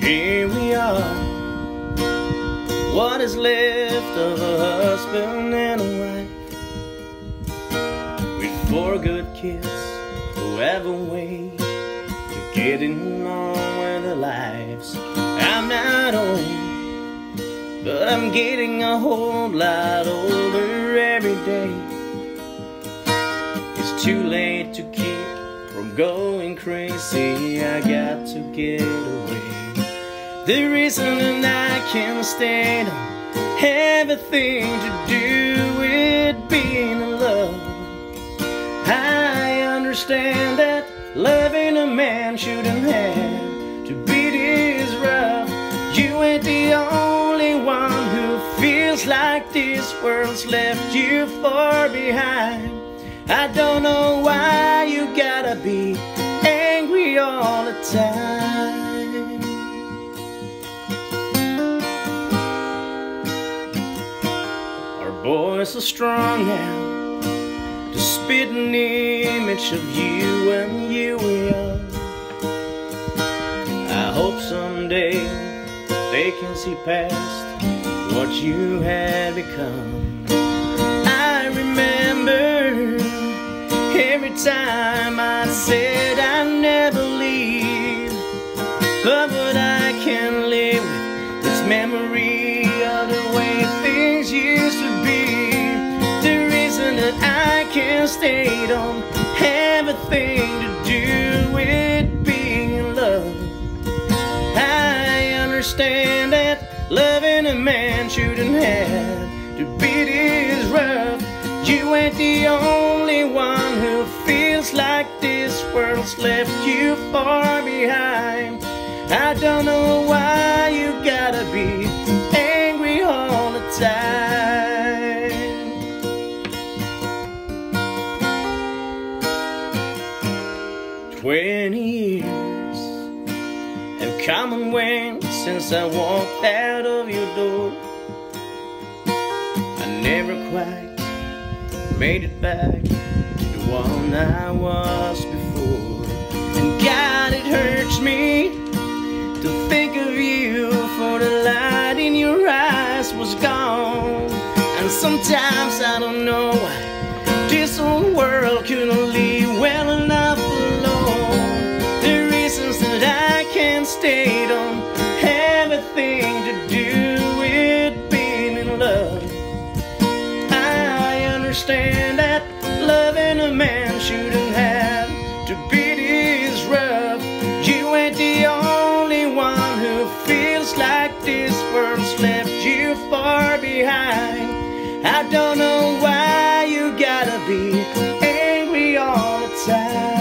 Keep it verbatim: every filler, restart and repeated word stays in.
Here we are, what is left of a husband and a wife, with four good kids who have a way to getting on with their lives. I'm not old, but I'm getting a whole lot older every day. It's too late to keep from going crazy. I got to get away. The reason that I can't stay don't have a thing to do with being in love. I understand that loving a man shouldn't have to be this rough. You ain't the only one who feels like this world's left you far behind. I don't know why you gotta be angry all the time. Our boys are strong now, the spitting image of you when you were young. I hope someday they can see past what you had become. I remember every time I said I'd never leave, but what I can live with is memory of the way things used to be. The reason that I can't stay don't have a thing to do with being in love. I understand that loving a man shouldn't have to be this rough. You ain't the only one who feels like this world's left you far behind. I don't know why you gotta be angry all the time. Twenty years have come and went since I walked out of your door. I never quite made it back to the one I was before. And God, it hurts me to think of you, for the light in your eyes was gone. And sometimes I don't know why this whole world couldn't leave well enough alone. The reasons that I can't stay don't have a thing to do with being in love. I understand that loving a man shouldn't have to be this rough. You ain't the only one who feels like this world's left you far behind. I don't know why you gotta be angry all the time.